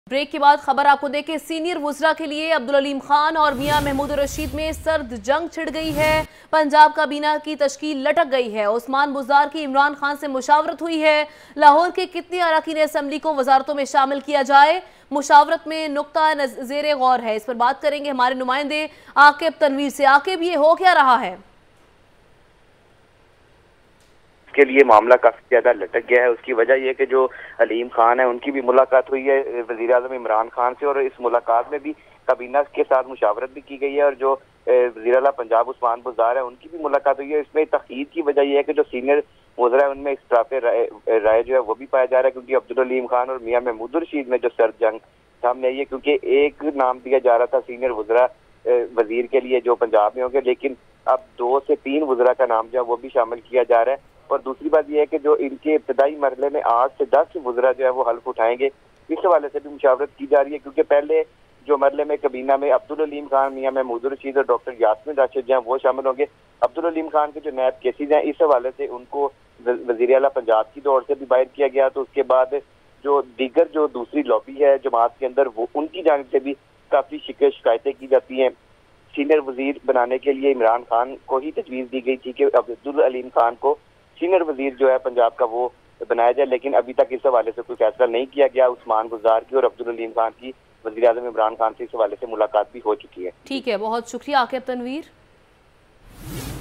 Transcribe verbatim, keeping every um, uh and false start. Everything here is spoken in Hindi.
ब्रेक के बाद खबर आपको देखें। सीनियर वुज़रा के लिए अब्दुल अलीम खान और मियां महमूद रशीद में सर्द जंग छिड़ गई है। पंजाब काबीना की तश्कील लटक गई है। उस्मान बुज़दार की इमरान खान से मुशावरत हुई है। लाहौर के कितने अरकान असम्बली को वजारतों में शामिल किया जाए, मुशावरत में नुक्ता ज़ेर गौर है। इस पर बात करेंगे हमारे नुमाइंदे आकिब तनवीर से। आकिब, ये हो क्या रहा है? के लिए मामला काफी ज्यादा लटक गया है। उसकी वजह यह कि जो अलीम खान है उनकी भी मुलाकात हुई है वजीर आजम इमरान खान से, और इस मुलाकात में भी काबीना के साथ मुशावरत भी की गई है। और जो वजीर आला पंजाब उस्मान बुज़दार है उनकी भी मुलाकात हुई है। इसमें तखीर की वजह यह है कि जो सीनियर वज़रा है उनमें इख्तिलाफ राय, राय जो है वो भी पाया जा रहा है, क्योंकि अब्दुल अलीम खान और मियां महमूद रशीद में जो सर्द जंग सामने आई है, क्योंकि एक नाम दिया जा रहा था सीनियर वज़रा वजीर के लिए जो पंजाब में होंगे, लेकिन अब दो से तीन वज़रा का नाम जो है वो भी शामिल किया जा रहा है। और दूसरी बात यह है कि जो इनके इब्तदाई मरहले में आठ से दस वज़रा जो है वो हल्फ उठाएंगे, इस हवाले से भी मुशावरत की जा रही है। क्योंकि पहले जो मरहले में काबीना में अब्दुल अलीम खान, मियां महमूद रशीद और डॉक्टर यास्मीन राशिद जो है वो शामिल होंगे। अब्दुल अलीम खान के जो नैब केसेज हैं इस हवाले से उनको वज़ीर आला पंजाब की दौर से भी बाहर किया गया, तो उसके बाद जो दीगर जो दूसरी लॉबी है जमात के अंदर वो उनकी जानिब से भी काफी शिकायतें की जाती हैं। सीनियर वजीर बनाने के लिए इमरान खान को ही तजवीज़ दी गई थी कि अब्दुल अलीम खान को सीनियर वजीर जो है पंजाब का वो बनाया जाए, लेकिन अभी तक इस हवाले से कोई फैसला नहीं किया गया। उस्मान बुज़दार की और अब्दुल अलीम खान की वज़ीर आज़म इमरान खान से इस हवाले से मुलाकात भी हो चुकी है। ठीक है, बहुत शुक्रिया आकिब तनवीर।